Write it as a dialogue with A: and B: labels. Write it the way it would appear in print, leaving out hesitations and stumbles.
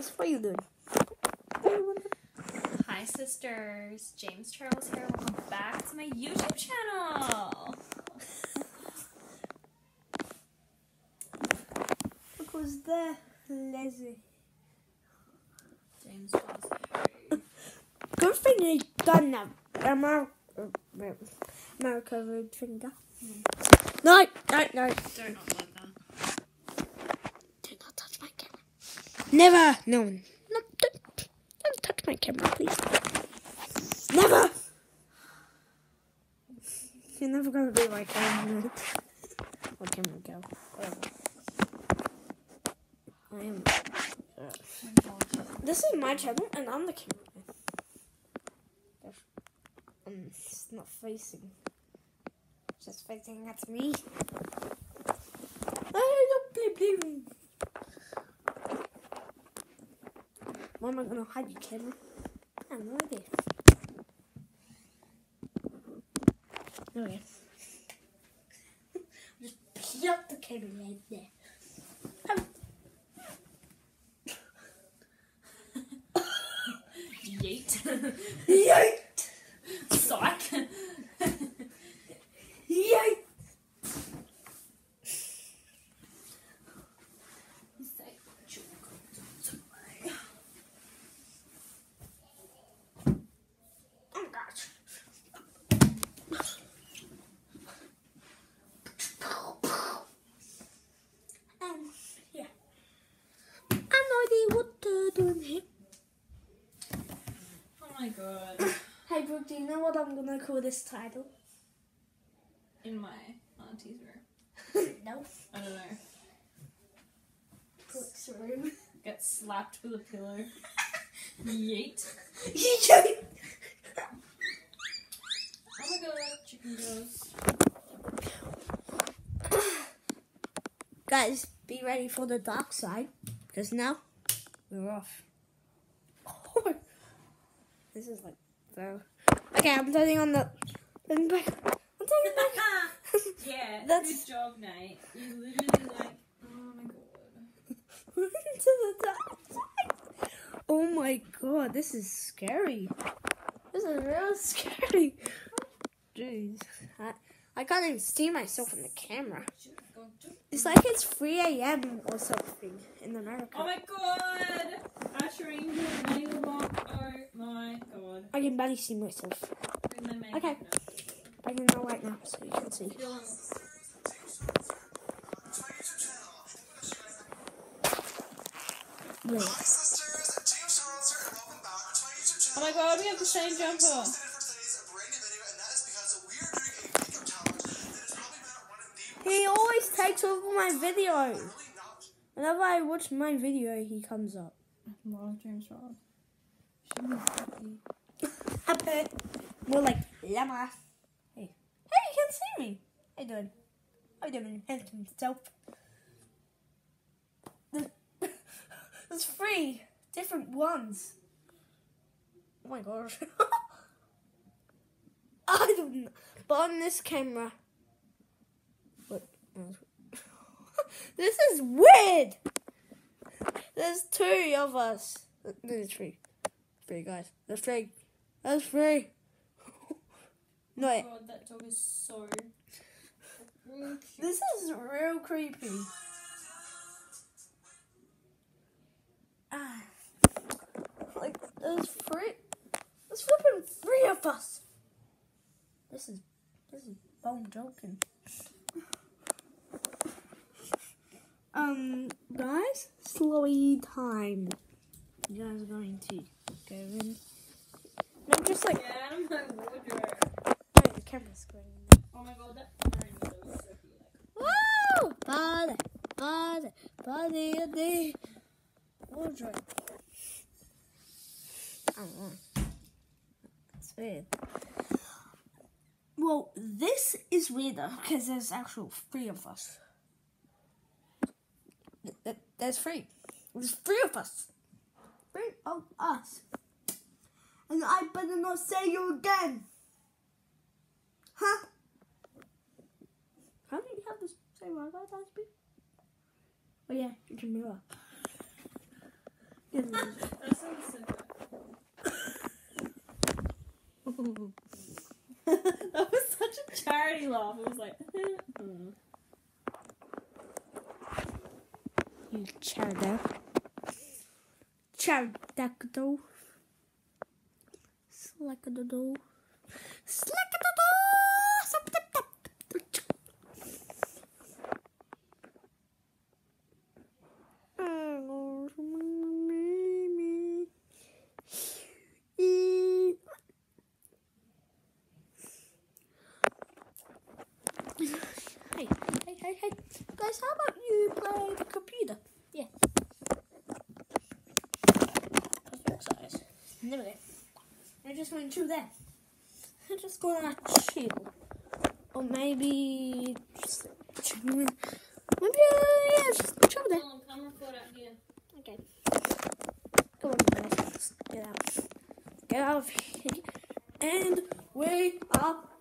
A: guys, what are you doing?
B: Hi sisters, James Charles here. Welcome back to my YouTube channel.
A: Because they're lazy.
B: James Charles here.
A: Good thing they done that. America road finger. No.
B: Don't not like that.
A: Do not touch my camera. Never. No. Don't touch my camera, please. Never. You're never gonna be my camera. What camera go? Whatever. I am. This is my channel, and I'm the cameraman. It's not facing. It's just facing at me. I don't play. Where am I gonna hide you, camera? I have no idea. Okay. Just plug the camera right there.
B: Yeet.
A: Yeet!
B: Psych.
A: Yeet! Oh gosh. Yeah. I have no idea what to do in here.
B: Oh my god.
A: Hey Brooke, do you know what I'm gonna call this title?
B: In my auntie's room.
A: No.
B: I don't know.
A: Brooke's room.
B: Get slapped with a pillow. Yeet.
A: Yeet!
B: Oh my god, chicken girls.
A: Guys, be ready for the dark side, because now we're off. This is like so. Okay, I'm turning on the. I'm turning back.
B: Yeah,
A: That's-
B: good job, Nate. You literally like, oh my god.
A: To the dark side. Oh my god, this is scary. This is real scary. Jeez, I can't even see myself in the camera. It's like it's 3 a.m. or something in America.
B: Oh my god! Ushering to the nail box. Oh my god.
A: I can barely see myself.
B: Bring my makeup
A: Okay.
B: now.
A: I can know right now so you can see. Wait.
B: Oh my god, we have the same jumper.
A: He always takes over my video. Whenever I watch my video, he comes up.
B: Well, James Charles.
A: Happy. More like llama. Hey. Hey, you can see me. How you doing? How you doing? Handsome himself. There's 3 different ones. Oh my gosh. I don't know. But on this camera. Look. This is weird. There's 2 of us. There's 3. 3 guys. There's 3. There's 3. No,
B: Oh god, that dog is so cute.
A: this is real creepy. Like, there's flipping 3 of us. This is bone joking. Guys, slowy time. You guys are going to go in. No, just like,
B: Get out of my wardrobe.
A: wait, the camera's going.
B: Oh my god, that orange dog is so cute.
A: Woo! Body of the wardrobe. I don't know. That's weird. Well, this is weirder because there's actual 3 of us. There's 3. There's 3 of us. 3 of us. And I better not say you again. Huh? How do you have the same word as me? Oh yeah, you can mirror.
B: That sounds so good. That was such a charity laugh. It was like,
A: You Charadactyl. Slackadoodle. Hey. Guys, how about you play the computer? Yeah. That's your size. There we go. We're just going through there. I'm just gonna chill. Or maybe just chill. Maybe just chill there.
B: oh, come record out here.
A: Okay. Come on, guys. Let's get out. Get out of here. And we are